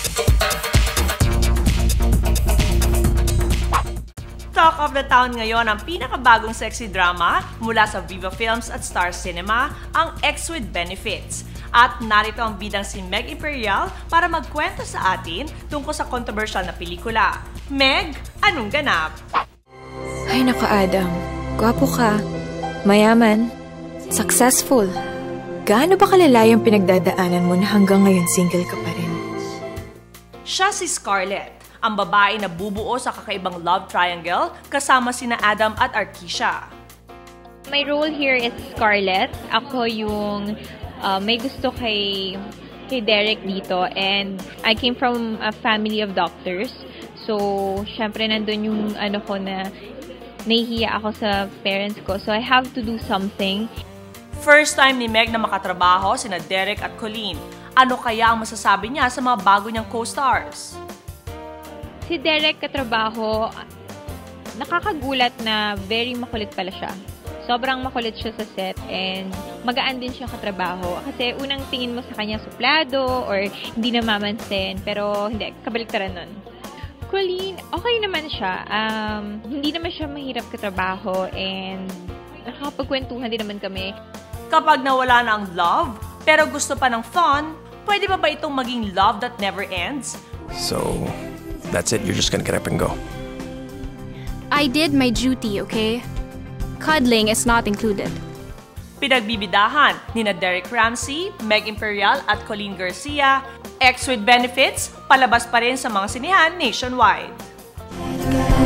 Talk of the town ngayon ang pinakabagong sexy drama mula sa Viva Films at Star Cinema, ang Ex with Benefits. At narito ang bidang si Meg Imperial para magkwento sa atin tungkol sa controversial na pelikula. Meg, anong ganap? Ay nako Adam, gwapo ka, mayaman, successful. Gaano ba kalala yung pinagdadaanan mo na hanggang ngayon single ka pa rin? Siya si Scarlett, ang babae na bubuo sa kakaibang love triangle kasama sina Adam at Arkisha. My role here is Scarlett. Ako yung may gusto kay Derek dito, and I came from a family of doctors. So, syempre nandun yung ko na nahihiya ako sa parents ko. So, I have to do something. First time ni Meg na makatrabaho sina Derek at Colleen. Ano kaya ang masasabi niya sa mga bago niyang co-stars? Si Derek katrabaho, nakakagulat na very makulit pala siya. Sobrang makulit siya sa set and magaan din siya katrabaho. Kasi unang tingin mo sa kanya suplado or hindi namamansin, pero hindi, kabaliktaran nun. Colleen, okay naman siya. Hindi naman siya mahirap katrabaho and nakakapagkwentuhan din naman kami. Kapag nawala na ang love, pero gusto pa ng fun, pwede ba itong maging love that never ends? So, that's it? You're just gonna get up and go? I did my duty, okay? Cuddling is not included. Pinagbibidahan ni Derek Ramsey, Meg Imperial at Colleen Garcia, Ex with Benefits, palabas pa rin sa mga sinihan nationwide.